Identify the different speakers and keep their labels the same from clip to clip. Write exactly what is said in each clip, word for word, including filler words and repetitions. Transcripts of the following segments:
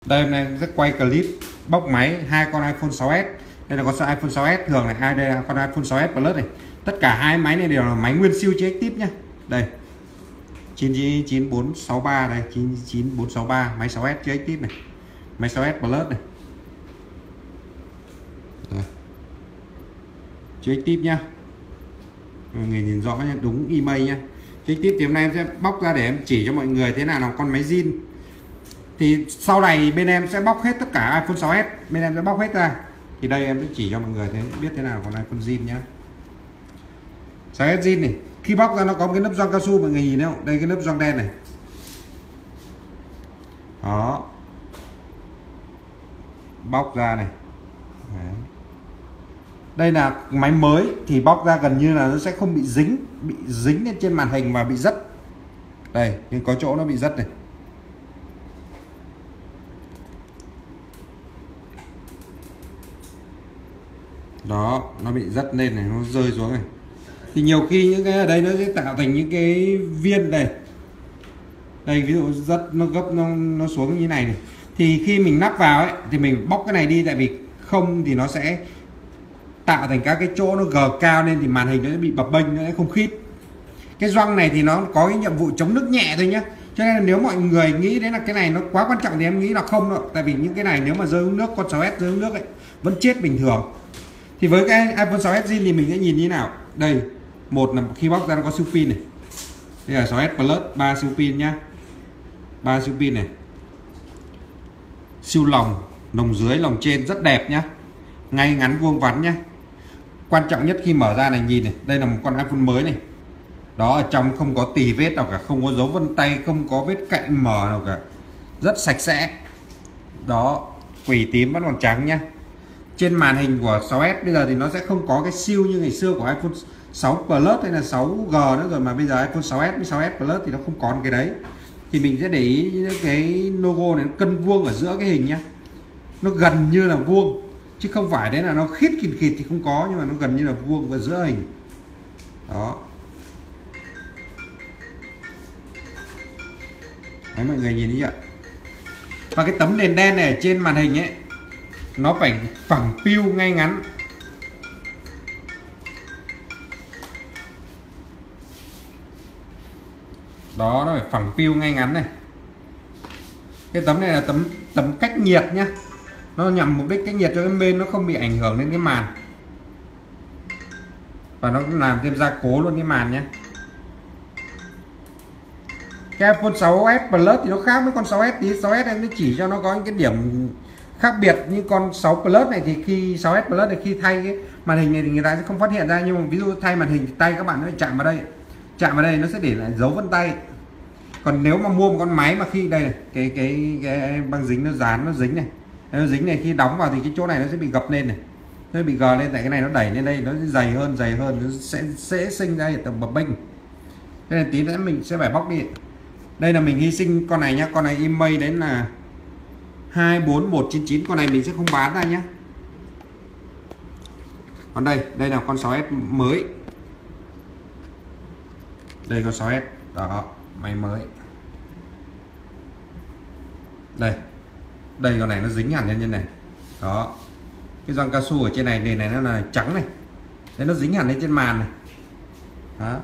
Speaker 1: Đây hôm nay sẽ quay clip bóc máy hai con iPhone sáu S. Đây là con iPhone sáu S thường này, ai đây là con iPhone sáu S Plus này. Tất cả hai máy này đều là máy nguyên siêu chi Active nhá. Đây. chín chín bốn sáu ba đây, chín chín bốn sáu ba, máy sáu S chi Active này. Máy sáu S Plus này. Đây. Chi Active nhá. Mọi người nhìn rõ nhá, đúng email nhá. Chi Active thì hôm nay em sẽ bóc ra để em chỉ cho mọi người thế nào là con máy zin. Thì sau này bên em sẽ bóc hết tất cả iPhone sáu S, bên em sẽ bóc hết ra. Thì đây em sẽ chỉ cho mọi người thế biết thế nào con iPhone zin nhá. sáu S zin này, khi bóc ra nó có một cái nắp gioăng cao su, mọi người nhìn thấy không? Đây cái nắp gioăng đen này. Đó. Bóc ra này. Đấy. Đây là máy mới thì bóc ra gần như là nó sẽ không bị dính, bị dính lên trên màn hình và bị rách. Đây, nhưng có chỗ nó bị rách này. Đó, nó bị rách lên này, nó rơi xuống này. Thì nhiều khi những cái ở đây nó sẽ tạo thành những cái viên này. Đây ví dụ rất nó gấp nó nó xuống như này này. Thì khi mình nắp vào ấy thì mình bóc cái này đi, tại vì không thì nó sẽ tạo thành các cái chỗ nó gờ cao lên thì màn hình nó sẽ bị bập bênh, nó sẽ không khít. Cái gioăng này thì nó có cái nhiệm vụ chống nước nhẹ thôi nhá. Cho nên là nếu mọi người nghĩ đến là cái này nó quá quan trọng thì em nghĩ là không đâu. Tại vì những cái này nếu mà rơi xuống nước, con sáu S rơi xuống nước ấy vẫn chết bình thường. Thì với cái iPhone sáu S zin thì mình sẽ nhìn như thế nào? Đây, một là khi bóc ra nó có siêu pin này. Đây là sáu S Plus, ba siêu pin nhá. ba siêu pin này. Siêu lòng, lồng dưới, lồng trên rất đẹp nhá. Ngay ngắn vuông vắn nhá. Quan trọng nhất khi mở ra này nhìn này, đây là một con iPhone mới này. Đó, ở trong không có tì vết nào cả, không có dấu vân tay, không có vết cạnh mở nào cả. Rất sạch sẽ. Đó, quỷ tím vẫn còn trắng nhá. Trên màn hình của sáu S bây giờ thì nó sẽ không có cái siêu như ngày xưa của iPhone sáu Plus hay là sáu G nữa rồi, mà bây giờ iPhone sáu S với sáu S Plus thì nó không còn cái đấy. Thì mình sẽ để ý những cái logo này nó cân vuông ở giữa cái hình nhá. Nó gần như là vuông chứ không phải đấy là nó khít khịt khịt thì không có, nhưng mà nó gần như là vuông ở giữa hình. Đó. Đấy, mọi người nhìn thấy chưa? Và cái tấm nền đen này ở trên màn hình ấy nó phải phẳng piu ngay ngắn. Đó, nó phải phẳng piu ngay ngắn này. Cái tấm này là tấm tấm cách nhiệt nhá. Nó nhằm mục đích cách nhiệt cho cái bên nó không bị ảnh hưởng đến cái màn. Và nó cũng làm thêm gia cố luôn cái màn nhé. Cái iPhone sáu S Plus thì nó khác với con sáu S tí. sáu S em nó chỉ cho nó có những cái điểm khác biệt, như con sáu Plus này thì khi sáu S Plus này khi thay cái màn hình này thì người ta sẽ không phát hiện ra, nhưng mà ví dụ thay màn hình thì tay các bạn nó chạm vào đây, chạm vào đây nó sẽ để lại dấu vân tay. Còn nếu mà mua một con máy mà khi đây này, cái cái cái băng dính nó dán, nó dính này, nó dính này, khi đóng vào thì cái chỗ này nó sẽ bị gập lên này, nó bị gờ lên, tại cái này nó đẩy lên đây nó sẽ dày hơn dày hơn, nó sẽ sẽ sinh ra hiện tượng bập bênh. Nên là tí nữa mình sẽ phải bóc đi. Đây là mình hy sinh con này nhá, con này email đến là hai bốn một chín chín, con này mình sẽ không bán ra nhé. Còn đây, đây là con sáu S mới. Đây con sáu S, đó, máy mới. Đây. Đây con này nó dính hẳn lên như này. Đó. Cái gioăng cao su ở trên này, nền này nó là trắng này. Đấy, nó dính hẳn lên trên màn này. Đó.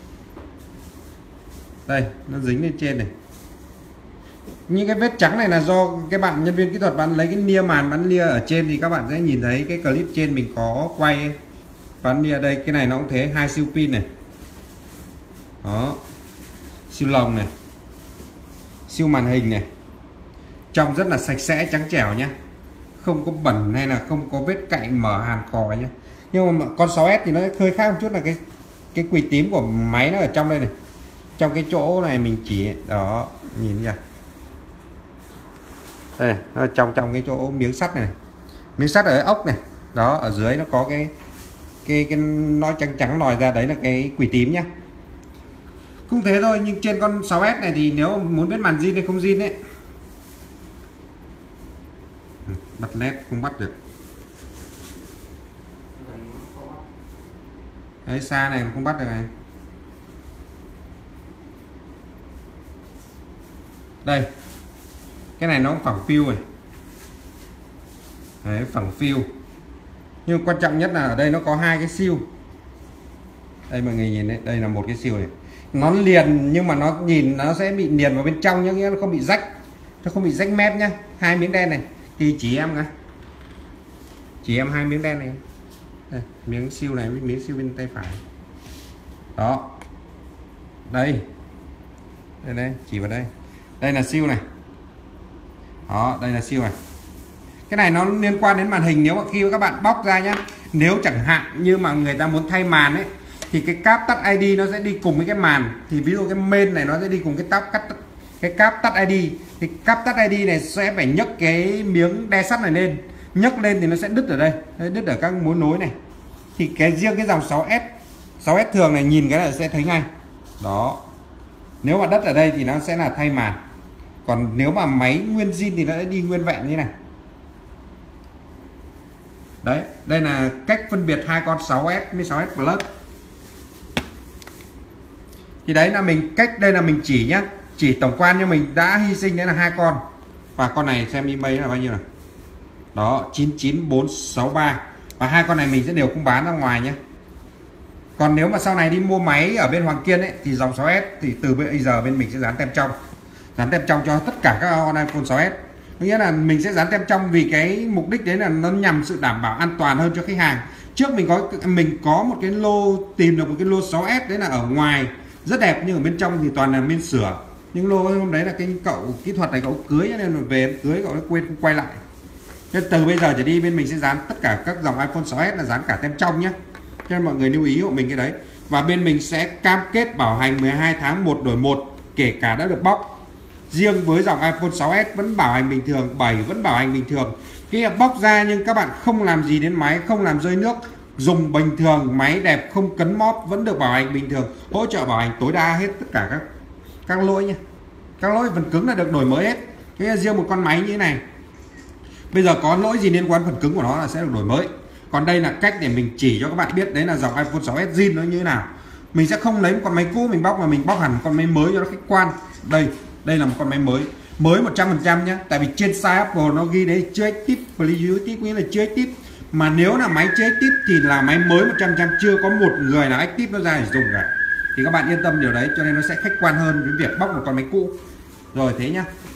Speaker 1: Đây, nó dính lên trên này. Những cái vết trắng này là do cái bạn nhân viên kỹ thuật bạn lấy cái nia màn bắn lia ở trên, thì các bạn sẽ nhìn thấy cái clip trên mình có quay bắn lia. Đây, cái này nó cũng thế, hai siêu pin này. Đó. Siêu lồng này. Siêu màn hình này. Trong rất là sạch sẽ trắng trẻo nhá. Không có bẩn hay là không có vết cạnh mở hàn cò nhá. Nhưng mà con sáu S thì nó hơi khác một chút là cái cái quỳ tím của máy nó ở trong đây này. Trong cái chỗ này mình chỉ đó, nhìn nhỉ. Đây, nó trong trong cái chỗ miếng sắt này, này. Miếng sắt ở ốc này. Đó, ở dưới nó có cái cái cái nó trắng trắng lòi ra, đấy là cái quỳ tím nhá. Cũng thế thôi, nhưng trên con sáu S này thì nếu muốn biết màn zin hay không zin ấy. Bật led không bắt được. Đấy, xa này không bắt được này. Đây. Cái này nó phẳng phiu này. Đấy, phẳng phiu. Nhưng quan trọng nhất là ở đây nó có hai cái siêu. Đây mọi người nhìn đấy, đây là một cái siêu này. Nó liền nhưng mà nó nhìn nó sẽ bị liền vào bên trong nhá, nghĩa nó không bị rách. Nó không bị rách mép nhá. Hai miếng đen này thì chỉ em này. Chỉ em hai miếng đen này. Đây, miếng siêu này với miếng siêu bên tay phải. Đó. Đây. Đây đây, chỉ vào đây. Đây là siêu này. Đó, đây là siêu này. Cái này nó liên quan đến màn hình. Nếu mà khi các bạn bóc ra nhá, nếu chẳng hạn như mà người ta muốn thay màn ấy thì cái cáp tắt i đê nó sẽ đi cùng với cái màn. Thì ví dụ cái main này nó sẽ đi cùng cái tab cắt cái cáp tắt i đê. Thì cáp tắt i đê này sẽ phải nhấc cái miếng đe sắt này lên. Nhấc lên thì nó sẽ đứt ở đây, đây đứt ở các mối nối này. Thì cái riêng cái dòng sáu S sáu S thường này nhìn cái này sẽ thấy ngay. Đó. Nếu mà đất ở đây thì nó sẽ là thay màn. Còn nếu mà máy nguyên zin thì nó sẽ đi nguyên vẹn như này. Đấy, đây là cách phân biệt hai con sáu S với sáu S Plus. Thì đấy là mình cách đây là mình chỉ nhá, chỉ tổng quan, nhưng mình đã hy sinh đấy là hai con. Và con này xem email là bao nhiêu này. Đó, chín chín bốn sáu ba. Và hai con này mình sẽ đều không bán ra ngoài nhé. Còn nếu mà sau này đi mua máy ở bên Hoàng Kiên ấy thì dòng sáu S thì từ bây giờ bên mình sẽ dán tem trong. Dán tem trong cho tất cả các con iPhone sáu S. Nghĩa là mình sẽ dán tem trong vì cái mục đích đấy là nó nhằm sự đảm bảo an toàn hơn cho khách hàng. Trước mình có mình có một cái lô, tìm được một cái lô sáu S đấy là ở ngoài rất đẹp, nhưng ở bên trong thì toàn là bên sửa. Nhưng lô hôm đấy là cái cậu kỹ thuật này cậu cưới nên là về cưới cậu quên không quay lại. Nên từ bây giờ trở đi bên mình sẽ dán tất cả các dòng iPhone sáu S là dán cả tem trong nhé. Cho nên mọi người lưu ý hộ mình cái đấy. Và bên mình sẽ cam kết bảo hành mười hai tháng một đổi một, kể cả đã được bóc. Riêng với dòng iPhone sáu S vẫn bảo hành bình thường, bảy vẫn bảo hành bình thường. Khi bóc ra nhưng các bạn không làm gì đến máy, không làm rơi nước, dùng bình thường, máy đẹp, không cấn móp vẫn được bảo hành bình thường, hỗ trợ bảo hành tối đa hết tất cả các các lỗi nha. Các lỗi phần cứng là được đổi mới hết. Cái riêng một con máy như thế này, bây giờ có lỗi gì liên quan phần cứng của nó là sẽ được đổi mới. Còn đây là cách để mình chỉ cho các bạn biết đấy là dòng iPhone sáu S zin nó như thế nào. Mình sẽ không lấy một con máy cũ mình bóc mà mình bóc hẳn con máy mới cho nó khách quan. Đây, đây là một con máy mới, mới một trăm phần trăm nhé. Tại vì trên site Apple nó ghi đấy chưa active, please active, nghĩa là chưa active. Mà nếu là máy chưa active thì là máy mới một trăm phần trăm, chưa có một người nào active nó ra để dùng cả. Thì các bạn yên tâm điều đấy, cho nên nó sẽ khách quan hơn với việc bóc một con máy cũ. Rồi thế nhá.